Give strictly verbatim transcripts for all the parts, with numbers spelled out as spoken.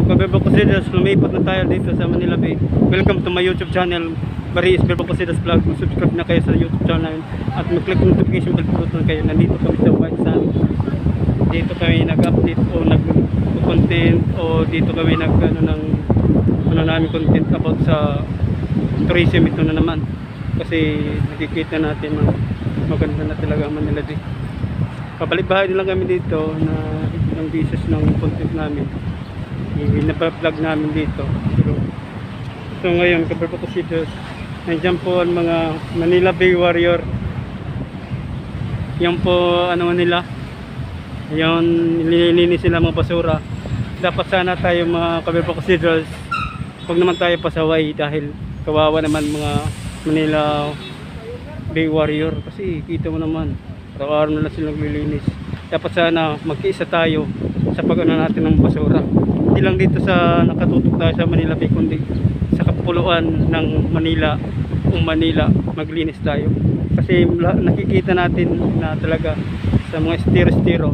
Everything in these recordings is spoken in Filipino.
Kabirbo Casidas, lumipat na tayo dito sa Manila Bay. Welcome to my YouTube channel, Baris Kabirbo Casidas Vlog. Subscribe na kayo sa YouTube channel at mag-click ng notification bell button kayo. Nandito kami sa White Sand. Dito kami nag-update o nag-content o dito kami nag ano ng ano namin content about sa tourism. Ito na naman kasi nakikita natin na maganda na talaga ang Manila Bay. Pabalik-bahay lang kami dito na ng business ng content namin. Pinapa-vlog namin dito. So, so ngayon, Kabirbo Casidas, nandiyan po ang mga Manila Bay Warrior. Yan po, ano nila, yan, nililinis sila mga basura. Dapat sana tayo mga Kabirbo Casidas, huwag naman tayo pasaway dahil kawawa naman mga Manila Bay Warrior. Kasi kita mo naman, araw-araw na lang sila naglilinis. Dapat sana magkiisa tayo sa pag-ano natin ng basura. Hindi lang dito sa nakatutok tayo sa Manila Bay, kundi sa kapuluan ng Manila, kung Manila, maglinis tayo. Kasi nakikita natin na talaga sa mga estero-estero,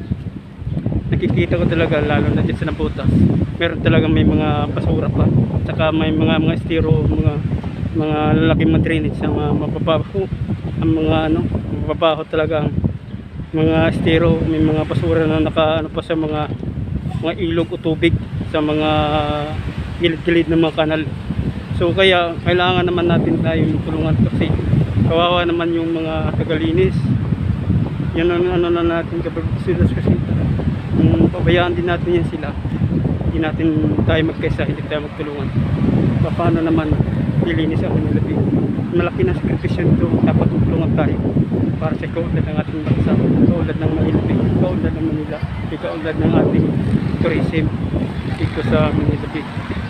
nakikita ko talaga lalo na dyan sa Nabutas, meron talaga may mga basura pa. Saka may mga mga estero, mga mga lalaking madrinit sa mga mababaho, ang mga ano, mababaho talaga mga estero, may mga basura na naka ano pa sa mga mga ilog o tubig sa mga gilid-gilid ng mga kanal. So kaya kailangan naman natin tayo tulungan kasi kawawa naman yung mga tagalinis. Yan ang ano na natin Kabirbo Casidas kasi um, pabayaan din natin yan sila. Hindi natin tayo magkaisa, hindi tayo magtulungan. Paano naman lilinis ang Manila Bay? Malaki na sakripisyo nito, dapat tulungan tayo para sa kaunlad ng ating bansa, kaunlad ng Manila Bay, kaunlad ng Manila, kaunlad ng ating tourism dito sa Manila Bay.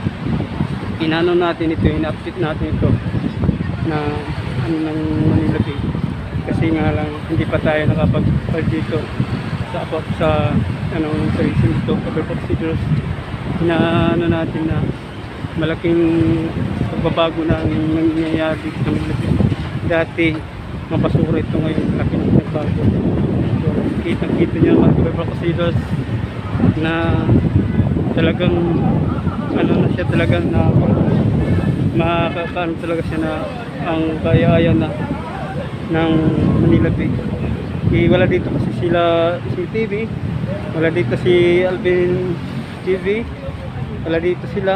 Inano natin ito, in-update natin ito na ano ng Manila Bay kasi nga lang hindi pa tayo nakapag-pag dito sa about sa ano tourism dito. Kabirbo Casidas, na ano natin na malaking pagbabago na nangyayari dito sa Manila Bay. Dati mapasura ito, ngayon laki ng nagbago. So kitang-kita nyo naman Kabirbo Casidas na talagang ano na siya talaga na makakaano talaga siya na ang kaya-aya na ng Manila Bay. E, wala dito kasi sila si T V, wala dito si Alvin T V, wala dito sila.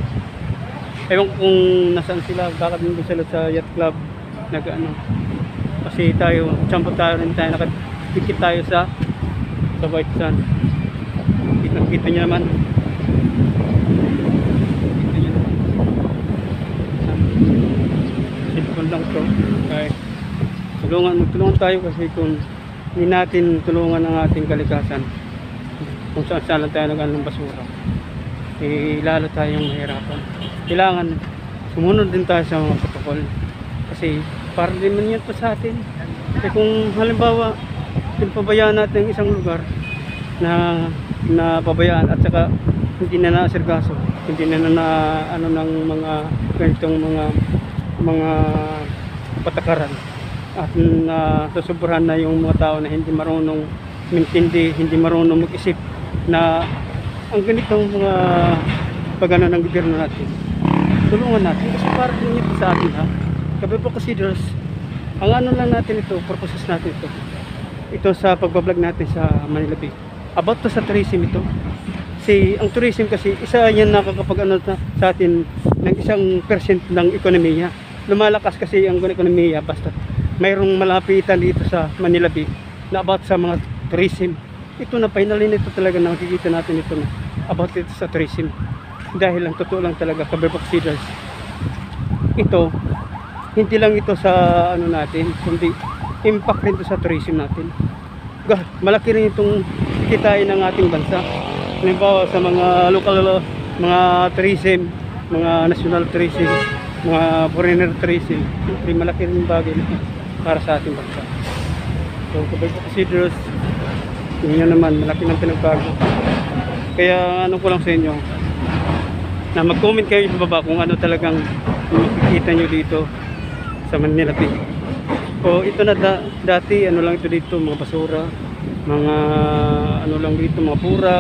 Ewan kung nasaan sila, baka din sila sa yacht club nag ano. Kasi tayo, champo tayo rin tayo, nakadikit tayo sa sa White Sand. Kita-kita nyo naman. Kita nyo naman. Silpon lang to. Okay. Tulungan, magtulungan tayo kasi kung hindi natin tulungan ang ating kalikasan, kung saan saan lang tayo nag-ano ng basura, eh lalo tayong mahirapan. Kailangan sumunod din tayo sa mga protocol kasi para din man yan po sa atin. Kasi kung halimbawa pabayaan natin ang isang lugar na napabayaan at saka hindi na naasirgaso, hindi na na ano ng mga ganitong mga mga patakaran at na susubrahan na yung mga tao na hindi marunong mintindi, hindi marunong mag-isip na ang ganitong mga pagano ng gobyerno natin, tulungan natin kasi para din ito sa atin ha. Kabirbo Casidas, ang ano lang natin ito, purposes natin ito ito sa pagbablog natin sa Manila Bay about to sa tourism ito. Si ang tourism kasi isa yan nakakapag ano sa atin ng isang percent ng ekonomiya. Lumalakas kasi ang ekonomiya basta mayroong malapitan dito sa Manila Bay na about sa mga tourism. Ito na finally nito talaga nakikita natin ito na about ito sa tourism. Dahil ang totoo lang talaga Kabirbo Casidas, ito hindi lang ito sa ano natin, kundi impact rin ito sa tourism natin. God, malaki rin itong kitain ng ating bansa. Halimbawa sa mga local mga tourism, mga national tourism, mga foreigner tourism, siyempre malaki rin bagay para sa ating bansa. So Kabirbo Casidas, yun naman, malaki ng pinagbago. Kaya ano ko lang sa inyo na mag-comment kayo sa baba kung ano talagang makikita nyo dito sa Manila Bay. O ito na da, dati ano lang ito dito, mga basura, mga ano lang dito, mga purak,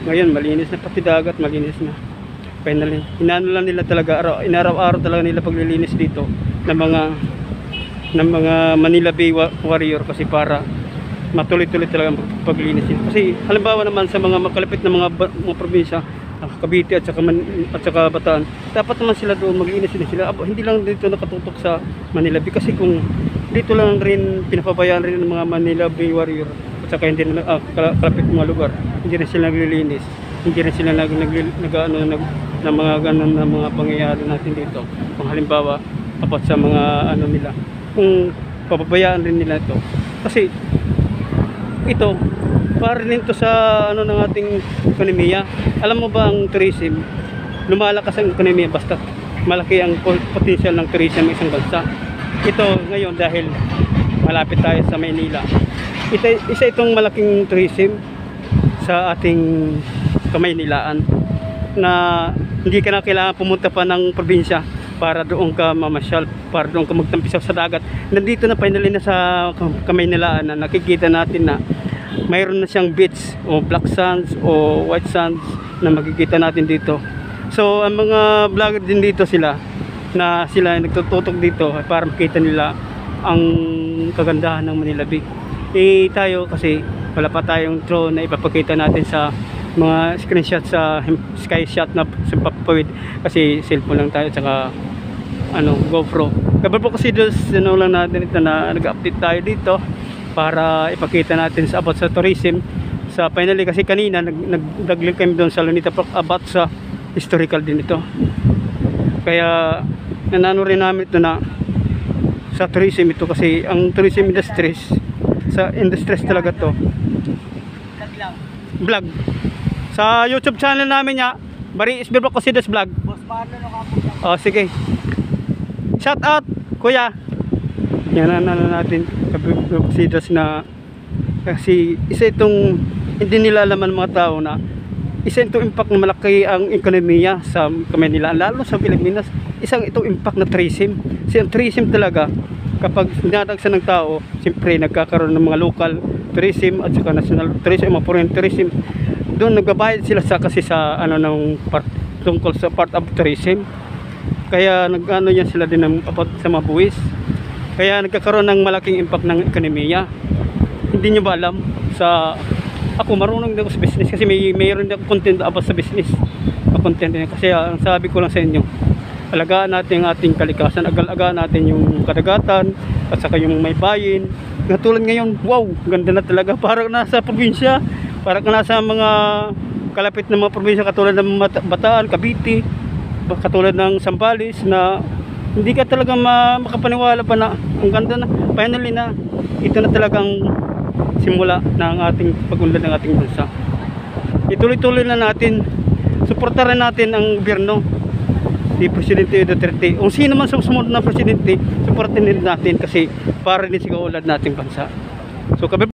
Ngayon malinis na, pati dagat malinis na. Finally, inano lang nila talaga, araw, inaraw-araw talaga nila paglilinis dito ng mga ng mga Manila Bay Warrior, kasi para matuloy-tuloy talaga ang paglinis nila. Kasi halimbawa naman sa mga makalapit na mga, mga probinsya, Cavite at saka, Man, at saka Bataan, dapat naman sila doon maglinis din sila. Abo, hindi lang dito nakatutok sa Manila Bay, kasi kung dito lang rin pinapabayaan rin ng mga Manila Bay Warrior at saka hindi na ah, kalapit mga lugar, hindi rin sila naglilinis, hindi rin sila nag, nag, nag, ano, nag na mga ganun na mga pangyayari natin dito. Kung halimbawa apat sa mga ano nila, kung papabayaan rin nila ito, kasi ito para rin to sa ano ng ating ekonomiya. Alam mo ba ang tourism, lumalakas ang ekonomiya basta malaki ang potential ng tourism ng isang bansa. Ito ngayon dahil malapit tayo sa Maynila, ito, isa itong malaking tourism sa ating Kamaynilaan, na hindi ka na kailangan pumunta pa ng probinsya para doon ka mamasyal, para doon ka magtampisaw sa dagat. Nandito na finally na sa Kamaynilaan na nakikita natin na mayroon na siyang beach o black sands o white sands na makikita natin dito. So ang mga vlogger din dito sila, na sila nagtututok dito para makita nila ang kagandahan ng Manila Bay. Eh tayo kasi wala pa tayong drone na ipapakita natin sa mga screenshot sa sky shot na sa papawid, kasi cellphone lang tayo at saka ano, GoPro. Kabal po kasi dos ano lang natin ito na nag-update tayo dito para ipakita natin sa about sa tourism sa finally, kasi kanina nag-link kami doon sa Lunita Park about sa historical din ito. Kaya nanano rin namin ito na sa tourism ito, kasi ang tourism industries sa industries talaga to. Vlog sa YouTube channel namin ya, Bari Isbirbo Cosidos Vlog. Oh sige, shout out kuya. Yan na, na, na natin Cosidos na, kasi isa itong hindi nila alam ng mga tao na isa itong impact na malaki ang ekonomiya sa Kamaynilaan, lalo sa Pilipinas. Isang itong impact na tourism. Kasi ang tourism talaga, kapag dinadagsan ng tao, siyempre nagkakaroon ng mga local tourism at saka national tourism, mga foreign tourism. Doon nagbabayad sila sa, kasi sa ano ng part, tungkol sa part of tourism. Kaya nag-ano yan sila din ng, about sa mga buwis. Kaya nagkakaroon ng malaking impact ng ekonomiya. Hindi nyo ba alam? Sa ako marunong din ako sa business, kasi may mayroon din ako content about sa business. Content din. Kasi ang sabi ko lang sa inyo, alagaan natin ang ating kalikasan, agal-agaan natin yung kadagatan at saka yung may bayin. Katulad ngayon, wow, ganda na talaga, parang nasa probinsya, parang nasa mga kalapit na mga probinsya katulad ng Bataan, Cavite, katulad ng Zambales, na hindi ka talaga makapaniwala pa na ang ganda na, finally na ito na talagang simula ng ating pag-unlad ng ating bansa. Ituloy-tuloy na natin, suportahan natin ang gobyerno si Presidente Duterte. Kung sino man sa sumunod na presidente, suportahan din natin, kasi para din sa kaunlad nating bansa. So